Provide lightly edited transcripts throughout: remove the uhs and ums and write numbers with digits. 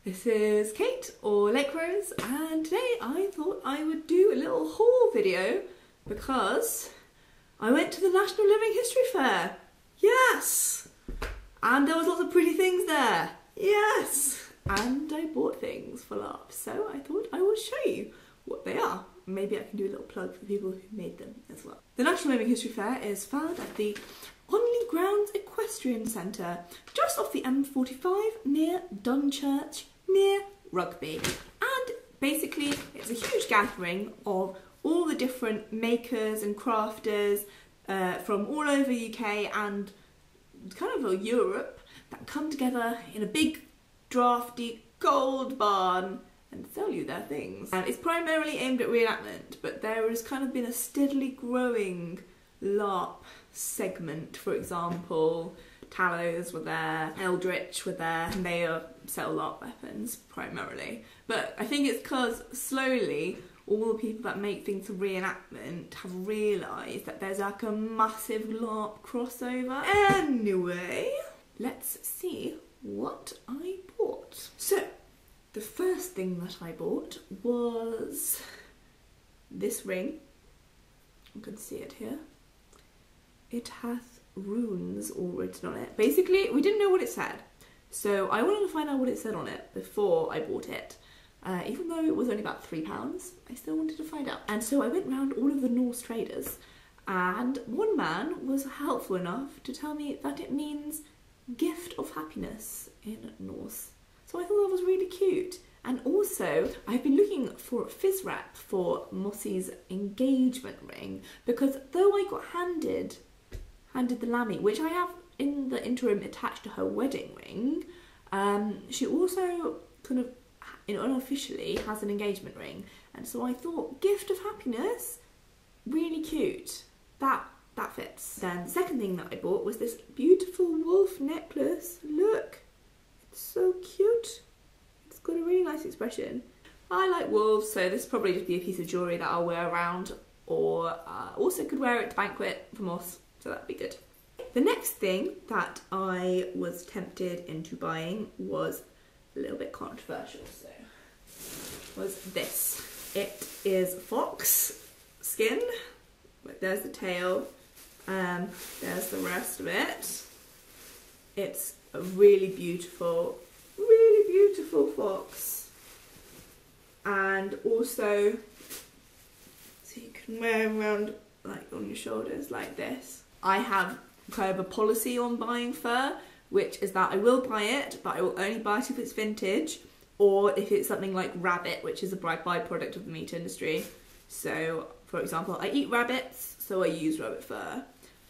This is Kate, or Lakerose, and today I thought I would do a little haul video because I went to the National Living History Fair. Yes! And there was lots of pretty things there. Yes! And I bought things for Larp, so I thought I would show you what they are. Maybe I can do a little plug for the people who made them as well. The National Living History Fair is found at the Onley Grounds Equestrian Centre, just off the M45 near Dunchurch, near Rugby. And basically it's a huge gathering of all the different makers and crafters from all over UK and kind of Europe that come together in a big drafty cold barn and sell you their things. And it's primarily aimed at reenactment, but there has kind of been a steadily growing Larp segment. For example, Tallows were there, Eldritch were there, and they sell Larp weapons primarily. But I think it's because slowly all the people that make things for reenactment have realised that there's like a massive Larp crossover. Anyway, let's see what I bought. So, the first thing that I bought was this ring. You can see it here. It has runes all written on it. Basically, we didn't know what it said, so I wanted to find out what it said on it before I bought it. Even though it was only about £3, I still wanted to find out. And so I went round all of the Norse traders, and one man was helpful enough to tell me that it means gift of happiness in Norse. So I thought that was really cute. And also, I've been looking for a fizz wrap for Mossy's engagement ring, because though I got handed the lammy, which I have in the interim attached to her wedding ring, she also kind of unofficially has an engagement ring. And so I thought, gift of happiness, really cute. That fits. Then the second thing that I bought was this beautiful wolf necklace. Look, it's so cute. It's got a really nice expression. I like wolves, so this will probably just be a piece of jewellery that I'll wear around, or also could wear it to banquet for Moss, so that'd be good. The next thing that I was tempted into buying was a little bit controversial, so was this. It is fox skin. There's the tail, there's the rest of it. It's a really beautiful fox, and also so you can wear it around like on your shoulders like this. I have kind of a policy on buying fur, which is that I will buy it, but I will only buy it if it's vintage, or if it's something like rabbit, which is a byproduct of the meat industry. So, for example, I eat rabbits, so I use rabbit fur.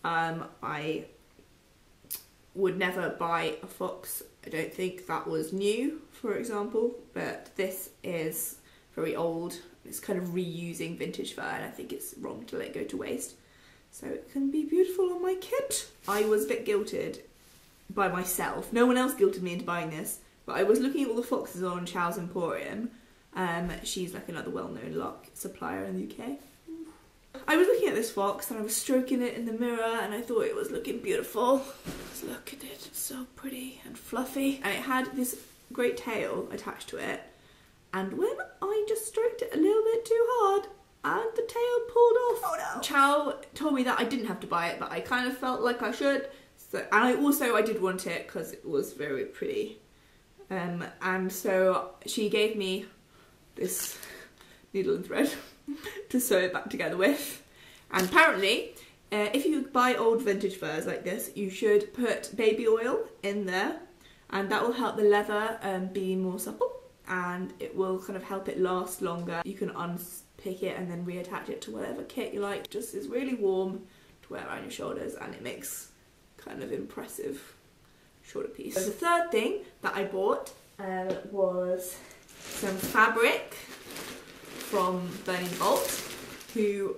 I would never buy a fox. I don't think that was new, for example, but this is very old. It's kind of reusing vintage fur, and I think it's wrong to let it go to waste. So it can be beautiful on my kit. I was a bit guilted by myself. No one else guilted me into buying this, but I was looking at all the foxes on Chow's Emporium. She's like another well-known Larp supplier in the UK. I was looking at this fox and I was stroking it in the mirror, and I thought it was looking beautiful. Just look at it, it's so pretty and fluffy. And it had this great tail attached to it. And when I just stroked it a little bit too hard, and the tail pulled off. Oh no! Chow told me that I didn't have to buy it, but I kind of felt like I should. So, and I did want it because it was very pretty. And so she gave me this needle and thread to sew it back together with. And apparently, if you buy old vintage furs like this, you should put baby oil in there, and that will help the leather be more supple, and it will kind of help it last longer. You can unpick it and then reattach it to whatever kit you like. Just is really warm to wear around your shoulders, and it makes kind of impressive shoulder piece. So the third thing that I bought was some fabric from Burning Bolt, who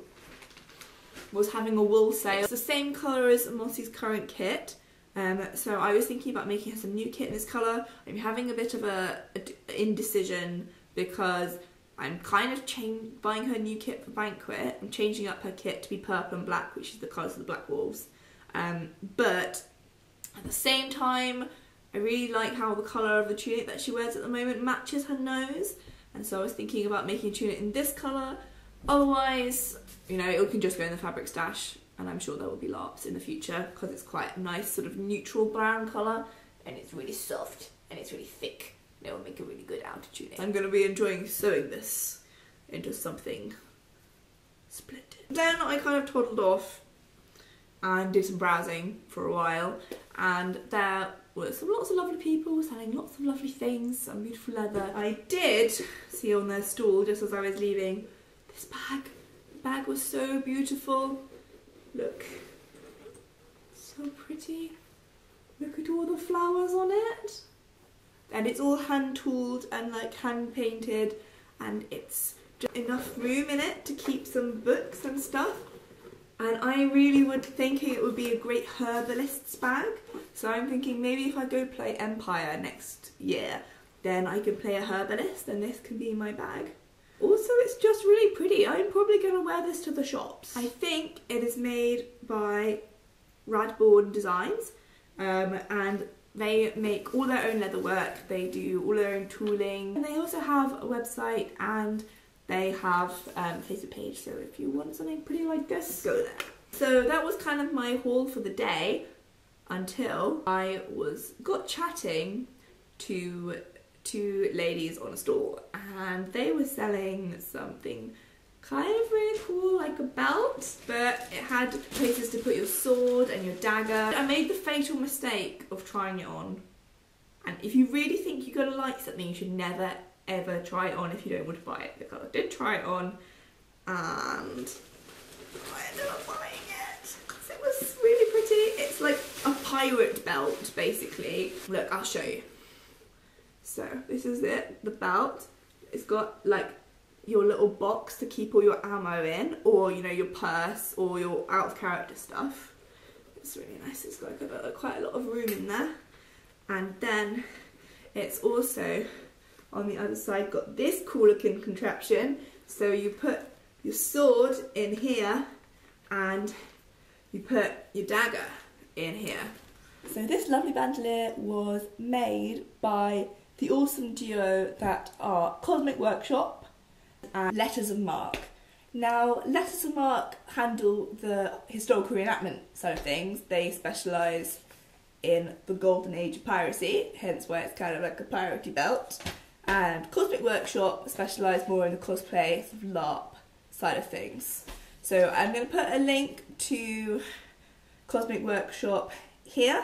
was having a wool sale. It's the same colour as Mossy's current kit. So I was thinking about making her some new kit in this colour. I'm having a bit of a indecision because I'm kind of buying her new kit for banquet. I'm changing up her kit to be purple and black, which is the colours of the Black Wolves. But at the same time, I really like how the colour of the tunic that she wears at the moment matches her nose, and so I was thinking about making a tunic in this colour. Otherwise, you know, it can just go in the fabric stash, and I'm sure there will be Larps in the future because it's quite a nice sort of neutral brown colour, and it's really soft and it's really thick. It will make a really good outer tunic. I'm going to be enjoying sewing this into something splendid. Then I kind of toddled off and did some browsing for a while, and there were lots of lovely people selling lots of lovely things, some beautiful leather. I did see on their stall, just as I was leaving, this bag. The bag was so beautiful. Look, so pretty. Look at all the flowers on it. And it's all hand tooled and like hand painted, and it's just enough room in it to keep some books and stuff. And I really would thinking it would be a great herbalist's bag. So I'm thinking maybe if I go play Empire next year, then I can play a herbalist and this can be my bag. Also, it's just really pretty. I'm probably going to wear this to the shops. I think it is made by Radborn Designs, and they make all their own leather work. They do all their own tooling. And they also have a website, and they have a Facebook page, so if you want something pretty like this, go there. So that was kind of my haul for the day, until I got chatting to two ladies on a stall, and they were selling something kind of really cool, like a belt, but it had places to put your sword and your dagger. I made the fatal mistake of trying it on, and if you really think you're gonna like something, you should never ever try it on if you don't want to buy it, because I did try it on and I ended up buying it because it was really pretty. It's like a pirate belt basically. Look, I'll show you. So this is it, the belt. It's got like your little box to keep all your ammo in, or you know, your purse or your out of character stuff. It's really nice. It's got quite a lot of room in there. And then it's also on the other side got this cool looking contraption. So you put your sword in here and you put your dagger in here. So this lovely bandolier was made by the awesome duo that are Cosmic Workshop and Letters of Marque. Now, Letters of Marque handle the historical reenactment side of things. They specialise in the golden age of piracy, hence why it's kind of like a piratey belt. And Cosmic Workshop specialise more in the cosplay, sort of LARP side of things. So I'm going to put a link to Cosmic Workshop here,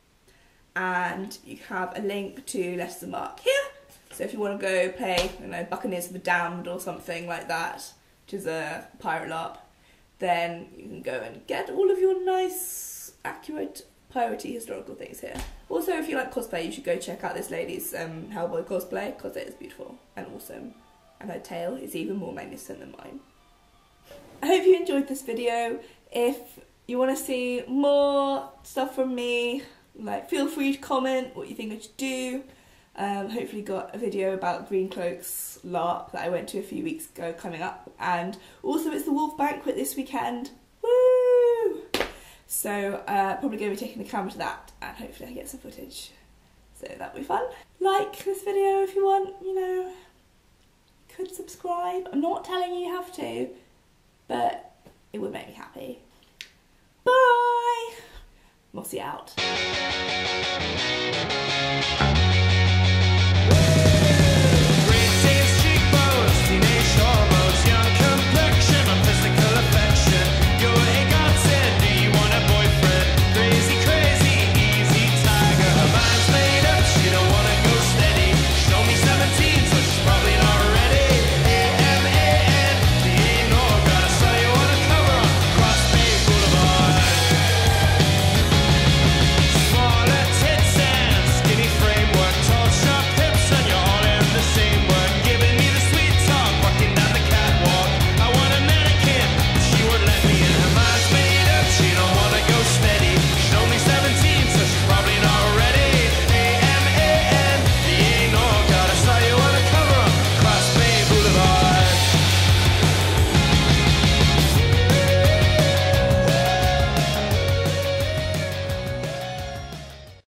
and you have a link to Letters of Marque here. So if you want to go play, you know, Buccaneers of the Damned or something like that, which is a pirate LARP, then you can go and get all of your nice, accurate, piratey historical things here. Also, if you like cosplay, you should go check out this lady's Hellboy cosplay, because it is beautiful and awesome, and her tail is even more magnificent than mine. I hope you enjoyed this video. If you want to see more stuff from me, like, feel free to comment what you think I should do. Hopefully got a video about Green Cloak's LARP that I went to a few weeks ago coming up, and also it's the Wolf Banquet this weekend. Woo! So probably going to be taking the camera to that, and hopefully I get some footage. So that'll be fun. Like this video if you want, you know. Could subscribe. I'm not telling you have to, but it would make me happy. Bye! Mossy out.